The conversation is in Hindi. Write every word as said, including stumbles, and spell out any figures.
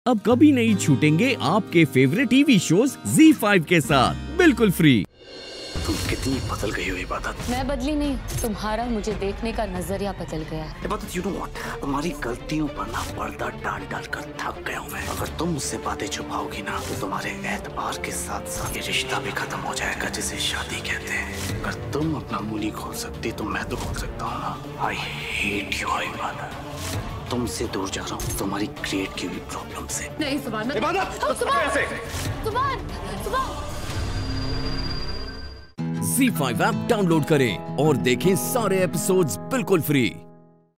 अब कभी नहीं छूटेंगे आपके favourite TV shows Zee five के साथ बिल्कुल फ्री। तुम कितनी बदल गई हो इबादत। मैं बदली नहीं, तुम्हारा मुझे देखने का नजरिया बदल गया है। इबादत, यू नो व्हाट, तुम्हारी गलतियों पर ना पर्दा डाल डाल कर थक गया हूँ मैं। अगर तुम मुझसे बातें छुपाओगी ना तो तुम्हारे एतबार के साथ साथ ये रिश्ता भी खत्म हो जाएगा जिसे शादी कहते हैं। अगर तुम अपना मुंह नहीं खोल सकती तो मैं तो खोल सकता हूँ ना। आई हेट यू इबादत। तुमसे दूर जा रहा हूँ तुम्हारी क्रिएट की हुई प्रॉब्लम से। नहीं सुभान, इबादत, सुभान, सुभान। ज़ी फाइव ऐप डाउनलोड करें और देखें सारे एपिसोड्स बिल्कुल फ्री।